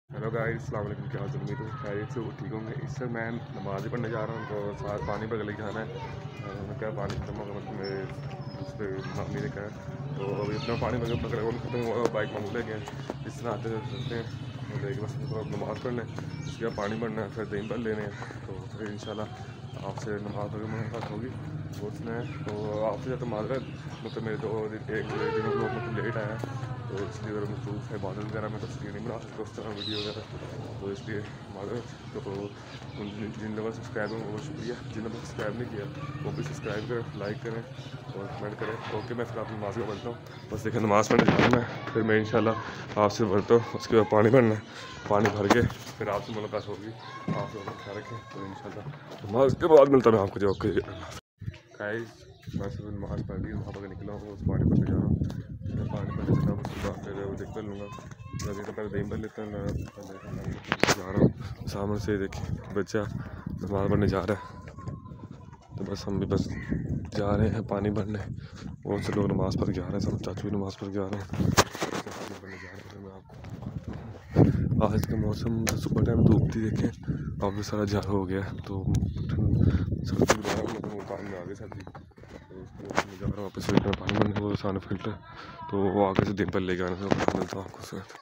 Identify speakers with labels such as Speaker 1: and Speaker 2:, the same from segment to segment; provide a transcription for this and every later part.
Speaker 1: Hello guys, अस्सलाम वालेकुम। क्या हाल उम्मीद है खैरियत से वो ठीक होंगे। इससे मैं नमाज़ ही पढ़ने जा रहा हूँ, तो साथ पानी पर लेके जाना है। मैंने क्या पानी खत्म होगा, मतलब मेरे दूसरे मामी ने कहा, तो अभी अपना पानी पकड़ खत्म हुआ, बाइक मामू ले गए। इस तरह आते चलते हैं, तो लेके बस थोड़ा नमाज़ पढ़ना है, उसके बाद पानी पढ़ना है, फिर दही पर लेने हैं। तो फिर इंशाल्लाह आपसे नमाज़ वगैरह मुलाकात होगी। वो सुना है तो आपसे ज़्यादा माजरत, मतलब मेरे तो एक दिनों लोग मतलब लेट आया, तो इसलिए अगर मसरूफ़ है बादल वगैरह में, तो इसलिए नहीं बना सकता उस तरह वीडियो वगैरह, तो इसलिए माजरत। तो जिन लोगों ने सब्सक्राइब है वो शुक्रिया, जिन लोगों ने सब्सक्राइब नहीं किया वो भी सब्सक्राइब करें, लाइक करें और कमेंट करें। ओके, मैं फिर आपकी नमाज़ का बनता हूँ। बस देखिए, नमाज़ पढ़ने जाना है, फिर मैं इंशाल्लाह आपसे बढ़ता हूँ। उसके बाद पानी भरना है, पानी भर के फिर आपसे मुलाकात होगी। आप लोग ख्याल रखें, तो इंशाल्लाह नमाज़ के बाद मिलता है मैं आपको। जो ओके गाइस, मैं सुबह नमाज़ पढ़ ली, वहाँ पर निकला हूँ, उस पानी पर जा रहा हूँ। मैं पानी पर निकला, उसके बाद फिर वो देख कर लूँगा। अभी तो पहले दही पर लेता हूँ, जा रहा हूँ। सामने से देखिए बच्चा नमाज़ पढ़ने जा रहा है, तो बस हम भी बस जा रहे हैं पानी भरने। बहुत से लोग नमाज़ पढ़ के आ रहे हैं, सब चाचू भी नमाज़ पढ़ के आ रहे हैं, पानी भरने जा रहे हैं। मैं आपको आज का मौसम सुबह टाइम धूप थी, देखें अब भी सारा जार हो गया, तो सर्दी मतलब पानी में आ गई सर्दी। तो उसको जा रहा हूँ वापस फिल्टर पानी भरने, वो सामने फिल्टर, तो वो आगे से दिन पर लेके आने से मिलता हूँ आपको सर।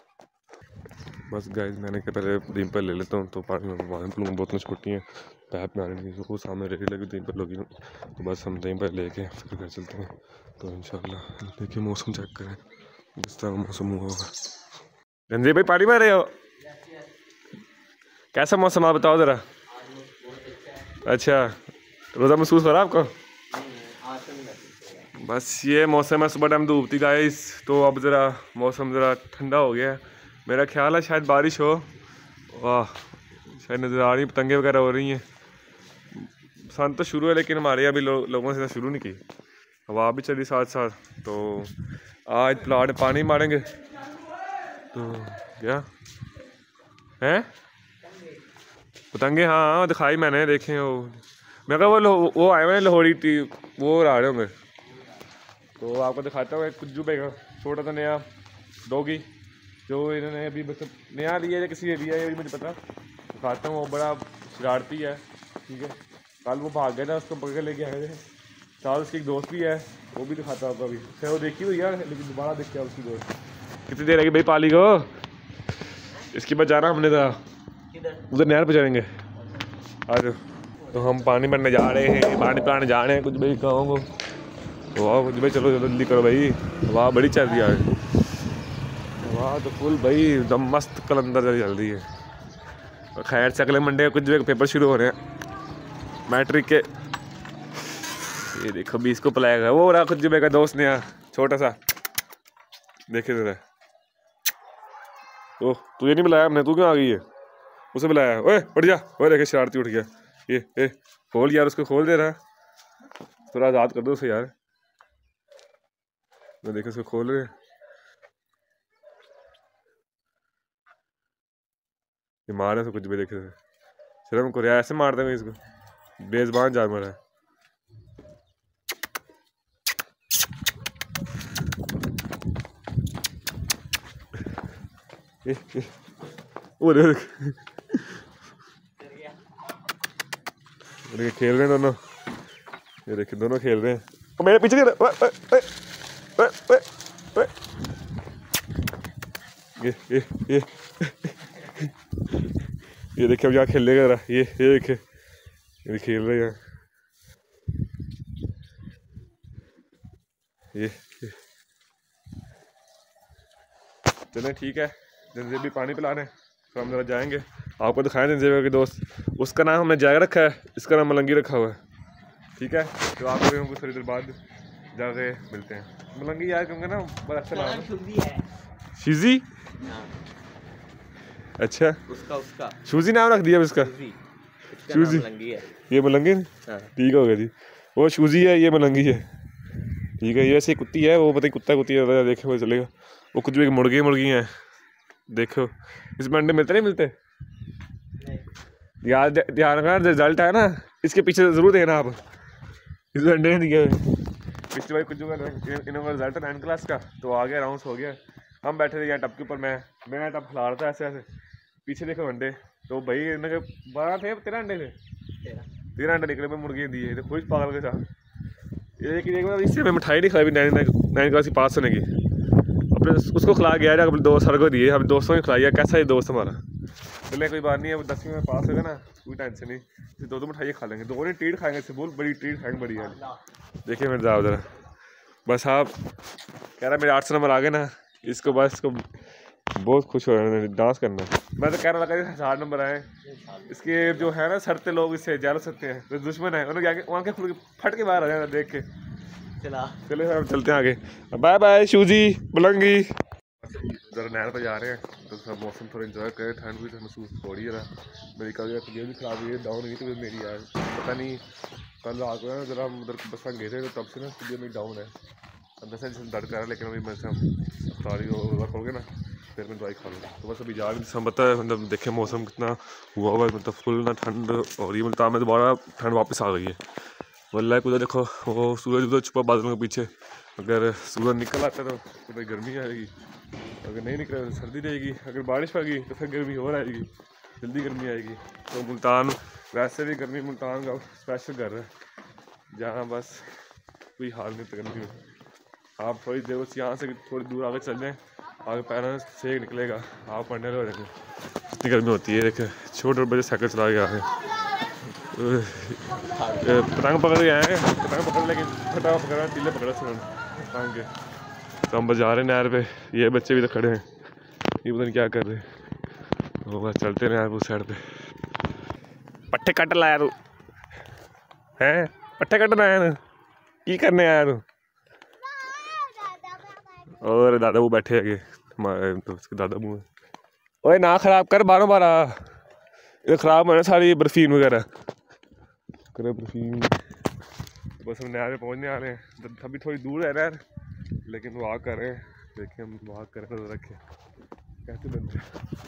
Speaker 1: बस गाइस, मैंने क्या पहले दिन पर ले लेता हूँ, तो पानी में बाद में बोतलें छोटी हैं, पैप में आने की, वो सामने रेडी लगी दिन पर लोगी, तो बस हम दही पर लेके फिर घर चलते हैं। तो इंशाल्लाह देखिए, मौसम चेक करें, जिस तरह मौसम हुआ होगा। रंजीत भाई, पानी में रहे हो? कैसा मौसम आप बताओ ज़रा। अच्छा, रोज़ा महसूस हो रहा है आपको? बस ये मौसम है, सुबह टाइम धूप थी गाइस, तो अब ज़रा मौसम ज़रा ठंडा हो गया है। मेरा ख्याल है शायद बारिश हो। वाह, शायद नज़र आ रही पतंगे वगैरह हो रही हैं। सन तो शुरू है, लेकिन हमारे यहाँ भी लोगों से शुरू नहीं की, हवा भी चली साथ साथ। तो आज प्लाट पानी मारेंगे, तो क्या है पतंगे? हाँ दिखाई मैंने, देखे वो। मैं कहा वो आए हुए हैं लाहौरी वो आ रहे होंगे, तो आपको दिखाता हूँ। एक कुज्जू बेगा छोटा सा नया डॉगी, जो इन्होंने अभी बस नया लिया है, किसी ने लिया है ये मुझे पता। दिखाता हूँ, वो बड़ा शरारती है, ठीक है। कल वो भाग गया था, उसको पकड़ लेके आए थे। साथ उसकी एक दोस्त भी है, वो भी दिखाता हूँ अभी। फिर वो देखी हुई यार, लेकिन दोबारा देख के उसकी दोस्त कितनी देर आएगी भाई पाली को। इसके बाद जाना हमने था उधर नहर पे जाएंगे आज। तो हम पानी भरने जा रहे हैं, पानी पिलाने जा रहे हैं कुछ भाई कहूँगा। तो वाह कुछ भाई, चलो जल्दी करो भाई, वाह बड़ी चल रही है, वाह तो फुल भाई एकदम मस्त कलंदर चल रही है। खैर से अगले मंडे कुछ भी पेपर शुरू हो रहे हैं मैट्रिक के। ये देखो 20 को पिलाएगा वो रहा कुछ जुबे का दोस्त नया छोटा सा, देखे जरा। ओह, तुझे नहीं बुलाया हमने, तू क्यों आ गई है? उसे बुलाया, ओए उठ जा। ओए देखे शरारती उठ गया। ये खोल यार, उसको खोल दे रहा, थोड़ा आज़ाद कर दो उसे यार। मैं देखे उसको खोल रहे, ये मार है कुछ भी, देखे शर्म को ऐसे मार देंगे इसको, बेजबान जानवर है। खेल रहे हैं दोनों, ये देखिए दोनों खेल रहे हैं। और मेरे पीछे ये ये देखिए अब यहाँ खेलेगा जरा, ये देखिए ये खेल रहे हैं ये। चलें ठीक है, जंजीर भी पानी पिलाने, तो हम जरा जाएंगे, आपको दिखाएं जंजीर के दोस्त। उसका नाम हमने जाग रखा है, इसका नाम मलंगी रखा हुआ है, ठीक है। तो आप लोगों को थोड़ी देर बाद जाके मिलते हैं। मलंगी यार क्योंकि ना बड़ा अच्छा नाम है, शीजी। अच्छा, उसका शूजी नाम रख दिया इसका, शूजी। ये मलंगी, ठीक हो गया जी। वो शूजी है, ये मलंगी है, ठीक है। ये ऐसे कुत्ती है, वो पता कुत्ता कुत्ती है, देखे वो चलेगा। वो कुछ भी मुर्गी हैं, देखो इसमें अंडे मिलते नहीं मिलते। यार ध्यान रखना, रिजल्ट है ना, इसके पीछे जरूर देना आप, इसमें अंडे नहीं दिए। पिछली बार कुछ इन्होंने रिजल्ट है 9th क्लास का, तो आ गया राउंड हो गया, हम बैठे थे यहाँ टप के ऊपर, मैं टप खिला रहा था ऐसे ऐसे, पीछे देखो अंडे, तो भाई इनके 12 थे 13 अंडे थे, 13 अंडे निकले, मैं मुर्गियाँ दिए तो खुश पागल के साथ। ये कि इससे मैं मिठाई नहीं खाई 9 क्लास पास होने की, अपने उसको खिला गया है, अपने दोस्त सर को दिए, हम दोस्तों ने खिलाई है। कैसा है दोस्त हमारा, चलिए कोई बात नहीं है, 10वीं में पास होगा ना, कोई टेंशन नहीं, फिर 2 मिठाइयाँ खा लेंगे, 2 ट्रीट खाएंगे, इससे बहुत बड़ी ट्रीट खाएंगे, बड़ी यार। देखिए मेरे साहब जरा, बस आप कह रहा मेरे 800 नंबर आ गए ना, इसको बस इसको बहुत खुश हो रहे हैं, डांस करना। मैं तो कह रहा लगा 1000 नंबर आए, इसके जो है ना सड़ते लोग इससे जेलस सकते हैं, तो दुश्मन है, उन्होंने आगे आँखें खुल के फट के बाहर आ जाना देख के। चले हम चलते हैं आगे, बाय बाय शूजी बुलंगी। ज़रा नहर पर जा रहे हैं तो सब मौसम थोड़ा एंजॉय करें, ठंड भी तो महसूस हो रही है ना। मेरी कल तबीयत भी खराब हुई है, डाउन हुई तो मेरी यार, पता नहीं कल रात को ना जरा हम उधर बस गए थे, तो तब से ना तबीयत मेरी डाउन है, अंदर से दर्द कर रहा है, लेकिन अभी मैं से सारी खोल के ना फिर मैं दवाई खा लूँगा। तो बस अभी जा रही पता है, मतलब देखे मौसम कितना हुआ हुआ है, मतलब फुल ना ठंड हो रही है, मतलब में दोबारा ठंड वापस आ गई है। वल्लाह उधर देखो वो सूरज उधर छुपा बादलों के पीछे, अगर सूरज निकल आता है तो भाई गर्मी आएगी, अगर नहीं निकले तो सर्दी रहेगी, अगर बारिश पड़ेगी तो फिर गर्मी और आएगी, जल्दी गर्मी आएगी। तो मुल्तान वैसे भी गर्मी, मुल्तान का स्पेशल घर है जहाँ बस कोई हाल नहीं गर्मी में। आप थोड़ी देर बस यहाँ से थोड़ी दूर आगे चल जाएँ, आगे पैरों से सेक निकलेगा, आप पढ़ने लगे देखें इतनी गर्मी होती है। देखें छोटे बजे साइकिल चला गया है, पतंग पकड़ के आए हैं, पतंग पकड़ लेकिन फटा पकड़ा, तीले पकड़ा सुन पतंग के। तो हम बस जा रहे हैं नहर पे, ये बच्चे भी तो खड़े हैं, ये पता नहीं क्या कर रहे हैं। तो बस चलते हैं नहर उस साइड पे। पट्टे कट लाया तू हैं, पट्टे कटना आया की करने आया तू? और दादा वो बैठे है हमारे दोस्त के दादा मुँह, ओए ना खराब कर 12 ये खराब होना सारी बर्फीन वगैरह करे बर्फीन। बस हम नहर पे पहुँचने आ रहे हैं, अभी थोड़ी दूर है नहर, लेकिन वॉक कर रहे हैं, देखिए हम वॉक करें तो रखे कैसे बनते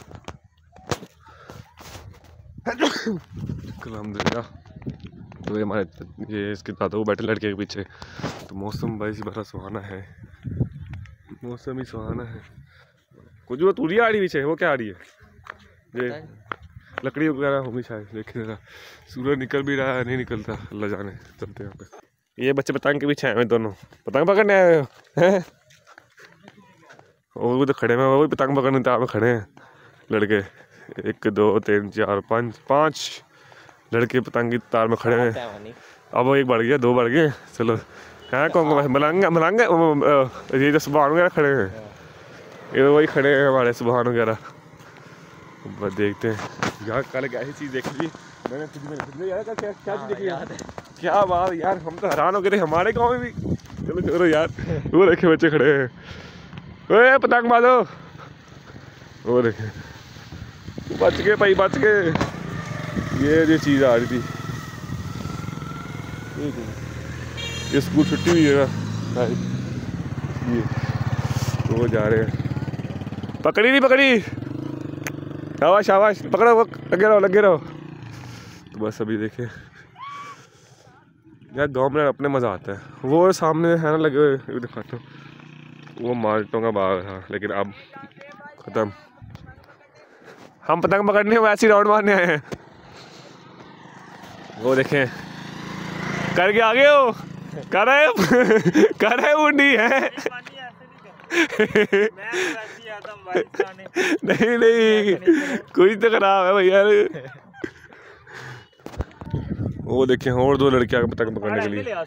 Speaker 1: अल्हम्दुलिल्लाह। तो ये हमारे ये इसके दादा वो बैठे लड़के के पीछे। तो मौसम भाई बड़ा सुहाना है, मौसम ही सुहाना है। कुछ वो तूरी आ रही पीछे, वो क्या आ रही है? ये लकड़ी वगैरह होगी शायद, देखिए जरा सूरज निकल भी रहा है, नहीं निकलता, अल्लाह जाने। चलते हैं यहाँ पे, ये बच्चे पतंग के पीछे आए हैं, दोनों पतंग पकड़ने आए हैं, वो भी तो खड़े हैं, वो भी पतंग पकड़ने तार में खड़े हैं लड़के, 1 2 3 4 5 लड़के पतंग की तार में खड़े हैं। अब वो 1 बढ़ गया, 2 बढ़ गए, चलो हैं कौन मलंगा मलंगा, ये जो सुबहान वगैरह खड़े हैं, ये वही खड़े हैं हमारे सुबहान वगैरह। बस देखते हैं यार, कल क्या ऐसी चीज़ देखी थी मैंने, तुझे यार क्या चीज़ देखी यार, क्या बात यार, हम तो हैरान हो गए थे, हमारे गाँव में भी। चलो चलो यार, वो देखे बच्चे खड़े हैं, ओए पतंग मारो, वो देखे बच गए भाई, बच गए। ये चीज़ आ रही थी, ये स्कूल छुट्टी हुई है ना, ये तो वो जा रहे हैं। पकड़ी नहीं पकड़ी, शाबाश शाबाश, पकड़ो, लगे रहो। तो बस अभी देखे यार, गांव में अपने मज़ा आता है। वो सामने है ना लगे हुए दिखाता हूँ, वो माल्टों का बाग था, लेकिन अब ख़त्म। हम पतंग पकड़ने वैसे ही राउंड मारने आए हैं। वो देखें करके आ गए हो, कर रहे उंडी है। नहीं कुछ तो खराब है भैया। वो देखें और 2 लड़के आगे पतंग पकड़ने के लिए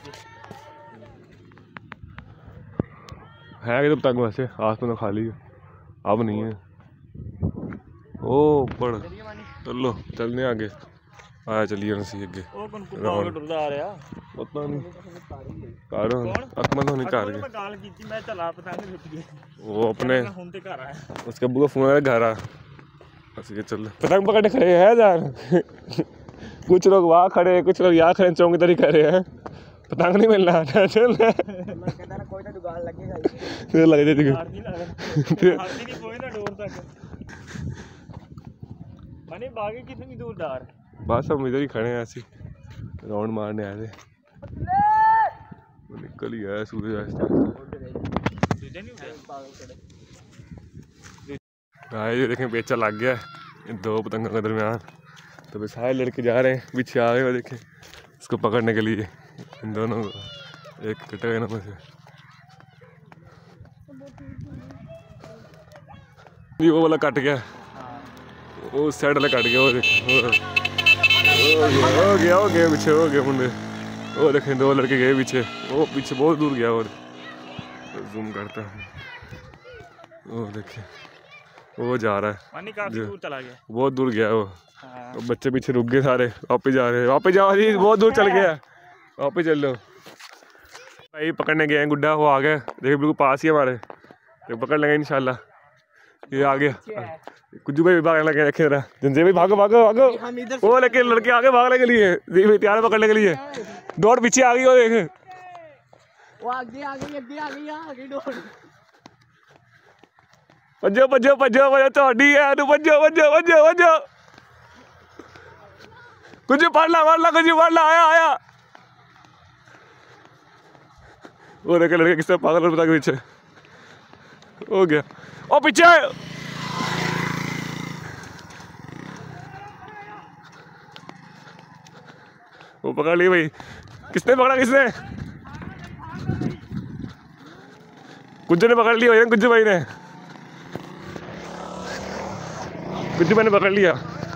Speaker 1: है, तो पतंग वैसे आसमान तो खाली है, अब नहीं है। ओ ऊपर चलो, चलने आगे आया, चलिए नसी आगे। पता नहीं अकमल होने का वो अपने उसके अब्बू का फोन आया घर आ, चल पतंग पकड़ने खड़े हैं जान। कुछ लोग वहाँ खड़े हैं, कुछ लोग यहाँ खड़े, चौंकी तरी खड़े हैं, पतंग नहीं मिल रहा। चल लग कितनी दूर डार, बस हम इधर ही खड़े हैं, ऐसे राउंड मारने आए थे। निकल ही आया सूरज। भाई ये देखें बेचा लग गया इन दो पतंगों के दरमियान। तो फिर सारे लड़के जा रहे हैं, पीछे आ गए वो देखें इसको पकड़ने के लिए। इन दोनों को एक कट गए ना मुझे, वो वाला कट गया, वो साइड वाला कट गया। वो देखें हो गया पीछे, हो गया मुंडे। वो देखें दो लड़के गए पीछे, वो पीछे बहुत दूर गया। और जूम करता हूँ, वो देखें वो जा रहा है,
Speaker 2: काफी दूर चला गया,
Speaker 1: बहुत दूर गया वो। बच्चे पीछे रुक गए सारे, वापस जा रहे हैं, वापस जाओ जी, बहुत दूर चल गया, वापस चल लो भाई। पकड़ने गए हैं गुड्डा, वो आ गया, देखिए बिल्कुल पास ही हमारे, तो पकड़ लेंगे इंशाल्लाह। ये आ गया, कुछ भाई भागने लगे, देखे जरा जंजे भाई, भागो भागो भागो। वो लेके लड़के आगे भागने के लिए, भाई तैयार पकड़ने के लिए, दौड़ पीछे आ गई। वो देख भजो भजो भजो भजो, थोड़ी है भजो भजो भजो भजो, कुछ पढ़ ला कुछ पढ़ ला, आया आया। वो देखे लड़के किससे पागल बता के पीछे हो गया, ओ पीछे वो पकड़ ली भाई। किसने पकड़ा, किसने? गुज्जू ने पकड़ लिया, गुज्जू भाई ने, गुज्जू भाई ने पकड़ लिया।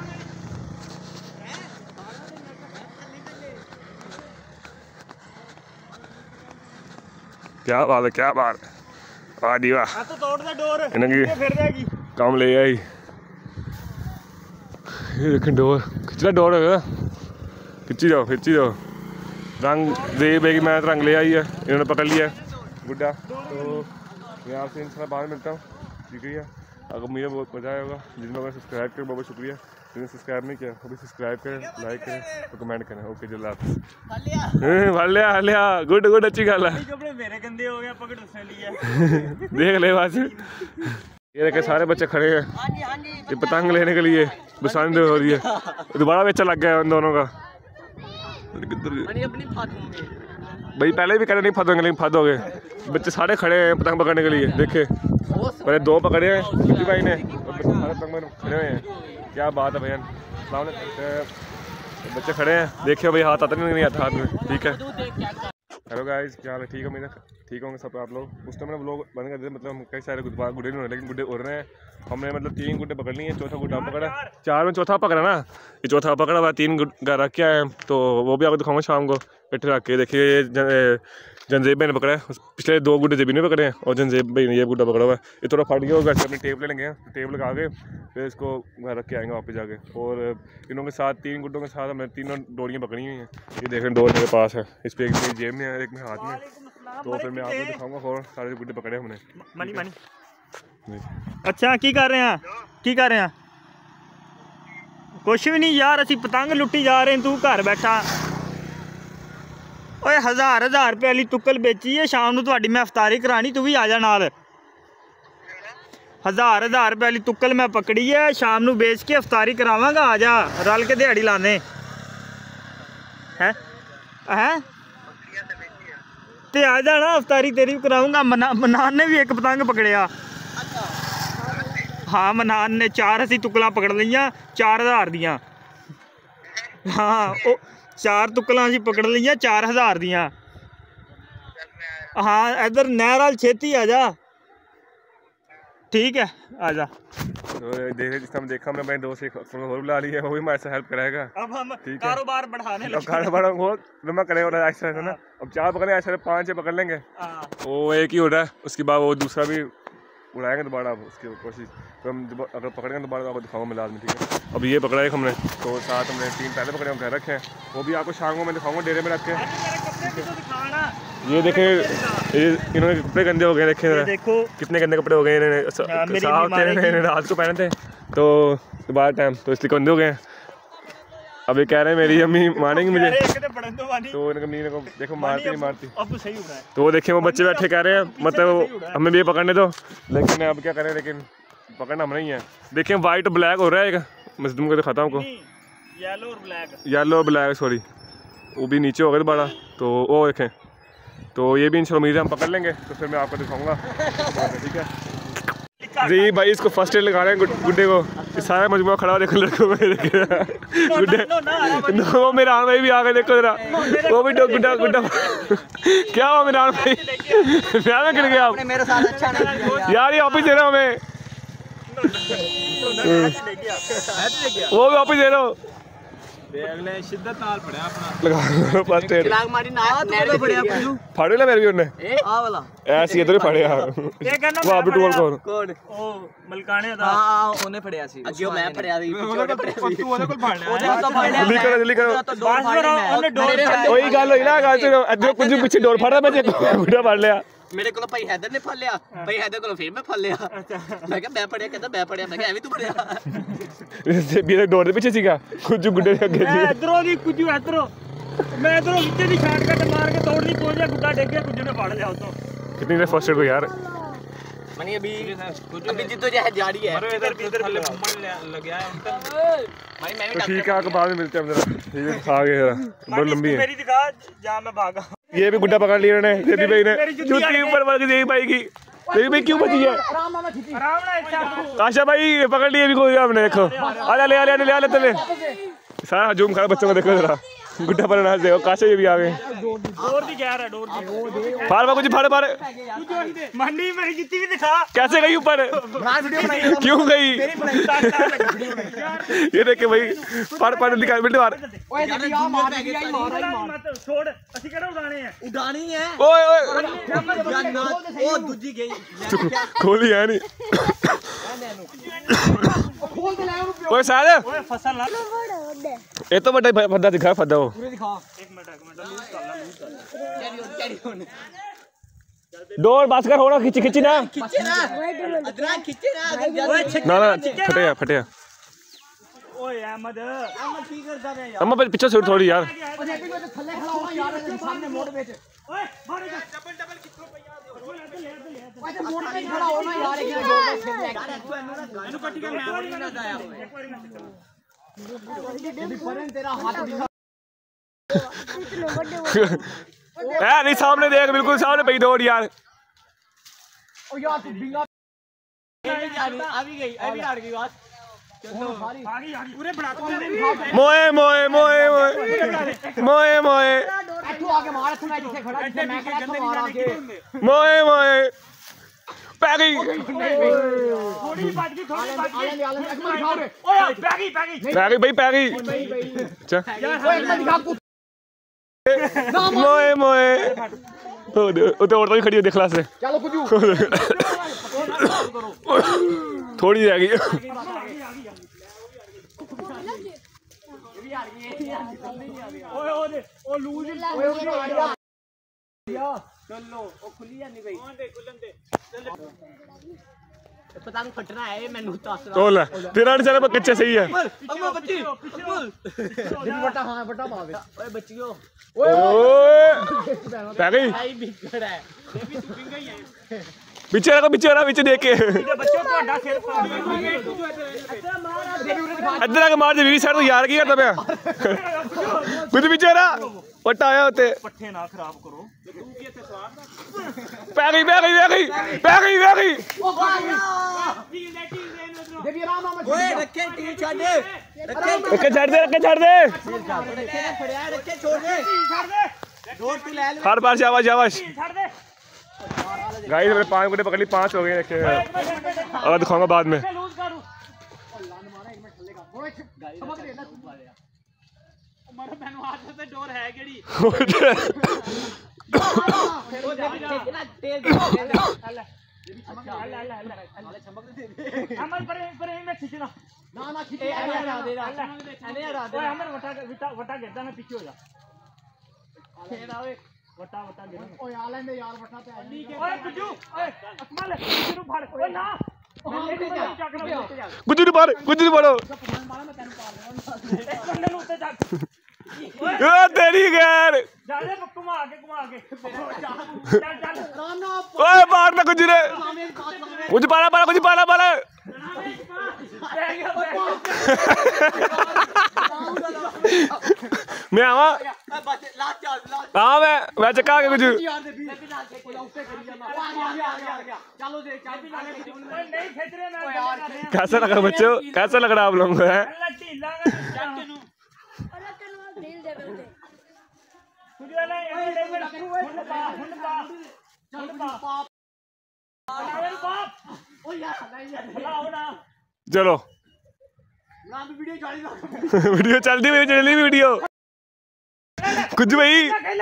Speaker 1: क्या बात है, क्या बात है, वाह दी वाह। इनकी काम ले आई, ये देखें डोर खिंचना, डोर है खिंची जाओ रंग दे बेगी, मैं रंग ले आई है, इन्होंने पकड़ लिया गुड्डा। तो मैं आपसे इंशाल्लाह बाद में मिलता हूँ, ठीक है। अगर मुझे बहुत मज़ा आया होगा, जिन लोगों ने सब्सक्राइब किया बहुत शुक्रिया, जिन्होंने सब्सक्राइब नहीं किया वो भी सब्सक्राइब करें, लाइक करें तो कमेंट करें। ओके जल्द आप लिया गुड गुड, अच्छी गल है।
Speaker 2: मेरे गंदे हो गया, पकड़ उसने लिया
Speaker 1: देख ले बस, ये देखे सारे बच्चे खड़े हैं ये पतंग लेने के लिए, बरसात हो रही है, दोबारा बेचा लग गया उन दोनों का। भाई पहले भी कह रहे नहीं फंसोगे, लेकिन फंस हो गए। बच्चे सारे खड़े हैं पतंग पकड़ने के लिए, देखे पहले दो पकड़े हैं गुड्डी भाई ने, और बच्चे सारे पतंग खड़े हुए हैं। क्या बात है भैया, बच्चे खड़े हैं, देखिए भाई हाथ आता नहीं आता हाथ में, ठीक है। हेलो गाइस, क्या हाल है, ठीक है, मैं ठीक होंगे सब आप लोग। उस टाइम मैंने व्लॉग बंद कर दिया, मतलब हम कई सारे गुड्डे नहीं हो रहे, लेकिन गुड्डे उड़ रहे हैं। हमने मतलब 3 गुड्डे पकड़ लिए हैं, चौथा गुड्डा पकड़ा, 4 में चौथा पकड़ा ना, ये चौथा पकड़ा हुआ, 3 गुड्डा रख के आए हैं, तो वो भी आपको दिखाऊंगा शाम को इकट्ठे रख के। देखिए जंजेब भाई ने पकड़ा है, पिछले 2 गुड्डे जबी ने पकड़े हैं, और जंजेब भाई ने ये गुड्डा पकड़ा हुआ है। ये थोड़ा फट गया, घर से अपनी टेप ले लेंगे, टेप लगा के फिर इसको घर रख के आएंगे वापस जाके। और इनों के साथ 3 गुड्डों के साथ हमने 3 डोरियाँ पकड़ी हुई हैं। ये देखें डोर मेरे पास है, इस पर एक मेरी जेब में है, एक मेरे हाथ में, तो फिर मैं आपको दिखाऊंगा और सारे गुड्डे पकड़े हमने।
Speaker 2: मनी अच्छा की कर रहे हैं, की कर रहे हैं? कुछ भी नहीं यार, असी पतंग लुट्टी जा रहे हैं, तू घर बैठा। ओए 1000 रुपए वाली तुक्कल बेची है, शाम ਨੂੰ ਤੁਹਾਡੀ मैं अफतारी करानी, तू भी आ जा नाल। 1000 रुपए वाली तुक्कल मैं पकड़ी है, शाम ਨੂੰ बेच के अफतारी करावांगा, आ जा रल के दिहाड़ी लाने हैं ते आ जाना, अफतारी तेरी भी कराऊंगा। मनान ने भी एक पतंग पकड़िया, हाँ मनान ने 4 असी तुक्कलां पकड़ लियां 4000 दियां, हाँ 4 तुक्कलां असी पकड़ लियां 4000 दियां। हाँ इधर नहर वाल छेती आ जा, ठीक है आ जा।
Speaker 1: तो देखे जिस टाइम देखा हमने अपने दोस्त से और बुला लिया, वो भी हमारे से हेल्प कराएगा।
Speaker 2: अब हम कारोबार बढ़ाने लगे,
Speaker 1: कारोबार वो करेगा ऐसा है ना। अब 4 पकड़े, ऐसे 5-6 पकड़ लेंगे, वो एक ही हो रहा है, उसके बाद वो दूसरा भी उड़ाएंगे दोबारा उसकी कोशिश। तो हम अगर पकड़ेंगे दोबारा आपको दिखाऊंगा मैं लाजमी, ठीक है। अब ये पकड़ा है हमने, तो साथ हमने 3 पहले पकड़े, हम घर रखे हैं, वो भी आपको शाम को मैं दिखाऊंगा डेरे में रख के। ये देखें इन्होंने कपड़े गंदे हो गए, देखें देखो कितने गंदे कपड़े हो गए इन्होंने, साफ रात को पहने थे तो दोबारा टाइम, तो इसलिए गंदे हो गए हैं। अब ये कह रहे हैं मेरी अम्मी मारेंगी मुझे, तो इनकी अम्मी को देखो मारती नहीं मारती।
Speaker 2: अब सही हो रहा है,
Speaker 1: तो वो देखिए वो बच्चे बैठे कह रहे हैं मतलब हमें भी ये पकड़ने दो, लेकिन अब क्या करें, लेकिन पकड़ना हम नहीं है। देखिए वाइट ब्लैक हो रहा है, एक मैं तुमको दिखाता हूँ, येलो और ब्लैक सॉरी, वो भी नीचे हो गए दोबारा, तो वो देखें, तो ये भी इंशाल्लाह उम्मीद है हम पकड़ लेंगे, तो फिर मैं आपको दिखाऊंगा, ठीक है। जी भाई इसको फर्स्ट एड लगा रहे हैं गुड्डे को। सारा मजमुआ खड़ा हो, देखो लड़कों में गुड्डे वो मेरा भाई भी आ गए, देखो जरा वो भी गुड्डा गुड्डा क्या हुआ मेरा भाई, ब्याह में गिर गया आप यार, ये वापिस दे रहा हूँ मैं, वो भी वापिस दे रहा हूँ, शिद्दत नाल पड़या अपना लगा फर्स्ट एड लाग मारी ना नेट पे पड़या पुजू फाड़े ला मेरे भी उन्ने आ वाला ऐसी इधर ही फाड़या ये कहना वो आप टूल कौन ओ मलकाने दा हां ओने फड़या सी अगे मैं फड़या सी तू ओदे कोल फाड़ना जल्दी करो ओही गल होई ना गल चलो इधर कुछ पीछे डोर फाड़ा मैं गुड्डा फाड़ लिया मेरे को भाई हैदर ने फड़ लिया, भाई हैदर को फिर मैं फड़ लिया, मैं क्या मैं पढ़िया, कहता मैं पढ़िया, मैं क्या एवी तू पढ़िया मेरे डोर दे पीछे सीगा कुछ गुड्डे दे अगे जी इधरों दी कुछ इधरों मैं इधरों विच दी शॉर्टकट मार के तोड़ दी पहुंच गया, गुड्डा डेग गया, कुछ ने फाड़ लिया उसको। कितनी देर फर्स्ट एड को यार मनी अभी जितो जो है जारी है अरे इधर पहले घूमने लग गया है उनका भाई, मैं भी ठीक है आपको बाद में मिलते हैं जरा, ठीक है खा गए बहुत लंबी है मेरी दिखा जा मैं भागा। ये भी गुड्डा पकड़ लिया उन्होंने देवी भाई ने, जूती ऊपर वाली देवी भाई की, देवी भाई क्यों बची है आशा भाई पकड़ लिए भी कोई आपने, देखो आ ले ले सारा जूम खड़ा बच्चों को देखो जरा गुड्डा पर नाच देखो, काशा ये भी आ गए डोर दी कह रहा डोर दी फाड़ कुछ फाड़ मंडी मेरी जितनी भी दिखा कैसे गई ऊपर क्यों गई ये देख के भाई फाड़ दिखा बिल्ड मार ओए छोड़ ਅਸੀਂ ਕਿਹੜਾ ਉਡਾਣੀ ਹੈ ਓਏ ਉਹ ਦੂਜੀ ਗਈ ਖੋਲੀ ਹੈ ਨਹੀਂ ਓਏ ਸਾਲੇ ਓਏ ਫਸਲ ਲਾ ਇਹ ਤਾਂ ਵੱਡਾ ਫੱਦਾ ਦਿਖਾ ਫੱਦਾ ਉਹ ਪੂਰੇ ਦਿਖਾ ਇੱਕ ਮਿੰਟ ਲੂਜ਼ ਕਰ ਕੈਰੀ ਔਨ डोर बस कर होना खिच्ची ना अदरा खिच्चे ना फटे ओए अहमद की करदा है यार अम्मा पीछे छोड़ थोड़ी यार थल्ले खड़ा होना यार सामने मोड़ बेच ओए मारे डबल किथों पे यार ओए मोड़ पे खड़ा होना यार एक डोर में खेल ले इनु पट्टी का मैं नहीं ना आया एक बार ना परन तेरा हाथ दिखा ए नहीं सामने देख, बिल्कुल सामने पई दौड़ यार ओ यार तू बिंगा आ भी गई हट गई बात चलो आ गई पूरे बना तो मोए तू आगे मार तू मैं जिसे खड़ा मैं खड़ा तो मार आगे मोए पै गई थोड़ी बात की थोड़ी बात की ओए पै गई भाई पै गई अच्छा ओए एक दिखा मोए उते औरत भी खड़ी है देख ला से चलो कुछ थोड़ी रह गई ओए ओ लूज चलो ओ खुली है नहीं भाई हां दे खुलन दे पतंग फटना है मैंने उतास रहा ओला तेरा चले पर कच्चे सही है अम्मा बच्ची दिन बटा हां बटा मार ओए बच्चियों ओए पै गई भाई बिगड़ है ये भी सुपिंग गई है पीछे पीछे देख के बच्चों ਤੁਹਾਡਾ ਸਿਰ ਪਾੜ ਇੱਧਰ ਆ ਕੇ ਮਾਰ ਦੇ ਵੀ ਸਾਈਡ ਤੋਂ ਯਾਰ ਕੀ ਕਰਦਾ ਪਿਆ ਕੁਝ ਪੀछे रा पट्टा आया होते पट्टे ना खराब करो तू की ਇੱਥੇ ਸਵਾਰ ਪੈ ਗਈ ओ भाईया देवी राम ओए रखे टील छाड़ दे रखे छाड़ दे रखे छोड़ दे डोर तू ले हर बार शाबाश छाड़ दे गाइस मैंने 5 गुड्डे पकड़ ली 5 हो गए रखे और दिखाऊंगा बाद में मारो मैनू हाथ से डोर है केड़ी अमर पर में खींचना ना खींच अमर वटा गिरदा मैं पीछे हो जा वटा गिर ओए आ लेंदे यार वटा पे ओए गुज्जू ओए अकमल गुज्जू फाड़ ओए ना गुज्जू फाड़ो एक बंदे नु उत्ते जाग ओ तेरी गैर जा दे घुमा के चल राम ना ओए मार ना गुज्जू ने कुछ पाला मैं आवा हाँ मैं चक्का के कुछ कैसा लगा बच्चों, कैसा लग रहा आप लोगों को है? चलो वीडियो चलती हुई चली वीडियो कुछ भाई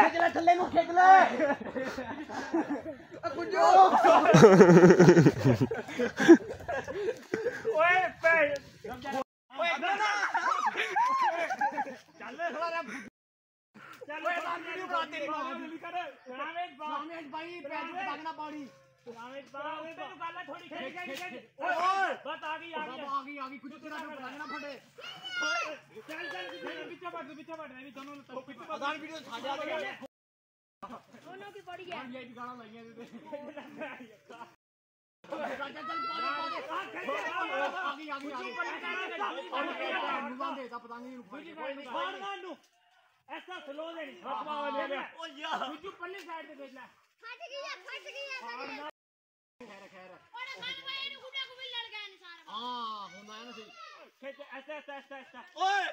Speaker 1: ऐसा स्लो दे नहीं गुज्जू पल्ली साइड पे देख ले फट गया खैर खैर और मन भाई ने गुड्डा को भी लड़ गया निसार हां होना है ना सही ऐसा ऐसा ऐसा ऐसा ओए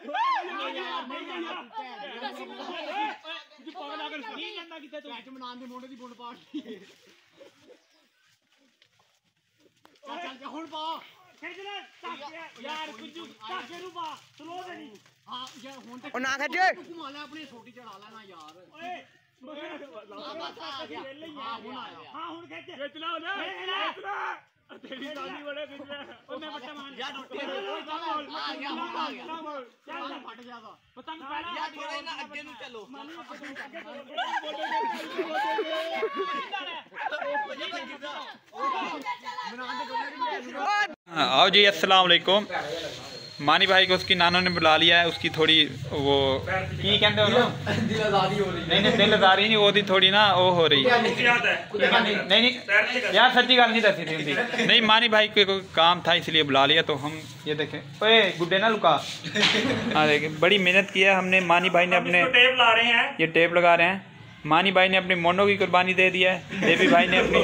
Speaker 1: गुज्जू पागल आकर नहीं करना किते तू मैच मनान दे मोंडे दी बुंड पाट चल हुन पा खिच ले यार गुज्जू ताके नु पा स्लो दे नहीं हां यार हुन तक ना खिच घुमा ले अपनी छोटी चढ़ा लेना यार ओए हां हुन खिच ला तेरी दादी बड़े खिच ले ओ मैं बट्टा मान यार आ गया चल फट जाएगा पतंग पहला यार थोड़ा ना आगे नु चलो
Speaker 3: आओ जी अस्सलाम वालेकुम। मानी भाई को उसकी नानों ने बुला लिया है, उसकी थोड़ी वो की कहते हो दिलदारी हो रही है। नहीं दिलदारी नहीं, वो थोड़ी ना वो हो रही है। नहीं यार सच्ची गल नहीं दसी थी उनकी। नहीं मानी भाई को कोई काम था इसलिए बुला लिया। तो हम ये देखें, ओए गुड्डे ना लुका। हाँ देखें बड़ी मेहनत की है हमने। मानी भाई ने अपने
Speaker 2: टेप ला रहे हैं,
Speaker 3: ये टेप लगा रहे हैं। मानी भाई ने अपने मोंडो की कुर्बानी दे दी है। देवी भाई ने अपनी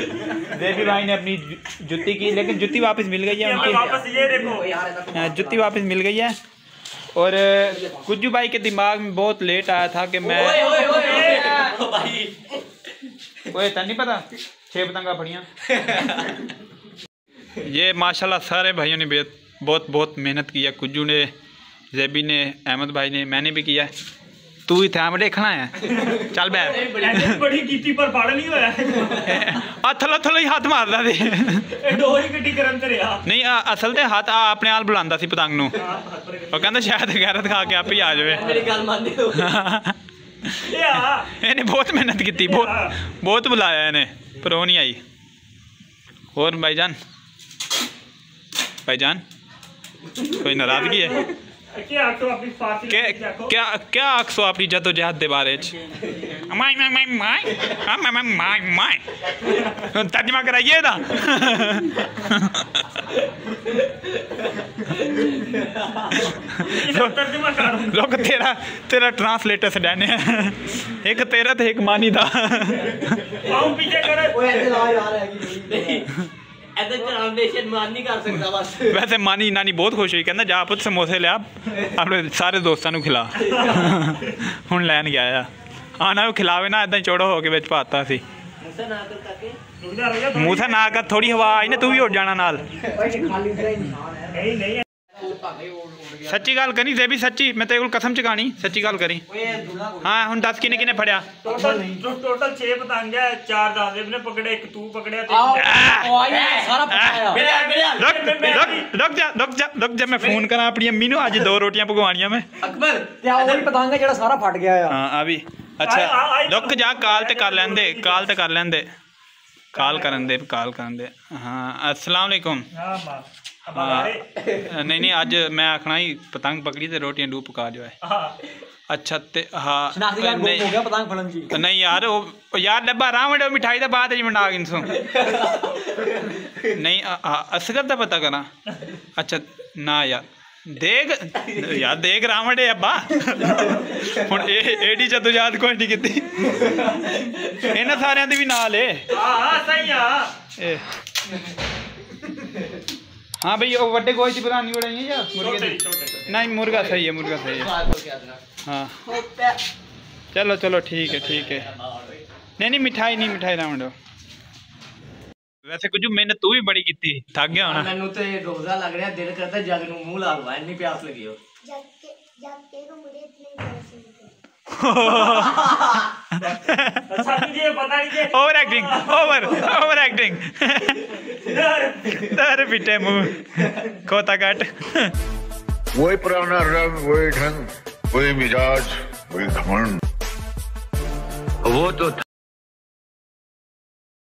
Speaker 3: जुत्ती की, लेकिन जुत्ती वापस मिल गई है उनकी।
Speaker 2: वापस ये देखो
Speaker 3: जुत्ती वापस मिल गई है। और गुज्जू भाई के दिमाग में बहुत लेट आया था कि मैं ओए तन नहीं पता 6 पतंगा फड़ियाँ। ये माशाल्लाह सारे भाइयों ने बहुत मेहनत की है। गुज्जू ने, जेबी ने, अहमद भाई ने, मैंने भी किया है। तू ही था देखना है। चल बैठ
Speaker 2: बड़ी कीती पर फाड़ नहीं होया
Speaker 3: थलो ही हाथ मारदा सी
Speaker 2: डोरी गड्डी करन ते रहा
Speaker 3: नहीं असल ते हाथ अपने हाल बुलांदा सी पतंग नू। ਉਹ ਕਹਿੰਦਾ ਸ਼ਾਇਦ ਗੈਰਤ ਖਾ ਕੇ ਆਪੇ ਆ ਜਾਵੇ।
Speaker 2: मेरी गल मान दे
Speaker 3: ਇਹਨੇ बहुत मेहनत की, बहुत बुलाया इन्हें पर वो नहीं आई। और भाईजान कोई नाराजगी है? क्या आखसो अपनी जदोजहद के बारे तर्जमा कराइए ना। रुक तेरा ट्रांसलेटर से डैने एक तेरा तो एक मानी था। वैसे मानी नानी बहुत खुश हुई, कहना जा पुत समोसे लिया अपने सारे दोस्तों को खिला। हुण लैन गया आना खिलावे ना इदा चौड़ा होके बिच पाता सी। मूसा ना कर थोड़ी हवा आई ना, तू भी उठ जाना नाल। सच्ची गल करी जेबी, सच्ची मैं तेरे को कसम चुकानी, सच्ची गल करी। हाँ हुण दस किने किने फड़िया?
Speaker 2: टोटल 6 पतंग है, 4 दादेव ने पकड़े, एक तू पकड़या।
Speaker 3: रुक जा मैं फोन करा अपनी अम्मी नू, अज 2 रोटियां पकवानियां मैं।
Speaker 4: अकबर ते वही पतंग है जेड़ा सारा फट गया है।
Speaker 3: हां अभी अच्छा रुक जा, काल ते कर लेंदे, काल करन दे। हाँ अस्सलाम वालेकुम। नहीं आज मैं आखना ही पतंग पकड़ी तो रोटियां डू पका जो है। अच्छा ते हाँ नहीं यार यार डब्बा आराम मिठाई का बाद मंडा इनसो नहीं असगर का पता करा। अच्छा ना यार देख यार देख रावण है अब्बा हुण एडी जदोजहद कोई नहीं कीती इन्हां सारियां दी भी नाल है।
Speaker 2: हां सही आ
Speaker 3: हाँ भाई वो वड्डे गोश्त की पुरानी उड़ाई या मुर्गे दी? नहीं मुर्गा सही है, मुर्गा सही है। हाँ चलो चलो ठीक है नहीं मिठाई नहीं मिठाई ना मंडो। वैसे कुछ मैंने तू भी बड़ी की थक गया होना।
Speaker 4: मैनू तो रोजा लग रहा दिल करता जग नू मुंह ला लवा इतनी प्यास लगी हो।
Speaker 3: ओवर एक्टिंग तारे पिटे मुंह खोता काट।
Speaker 5: वही पुराना रंग, वही ढंग, वही मिजाज, वही घमंड, वो तो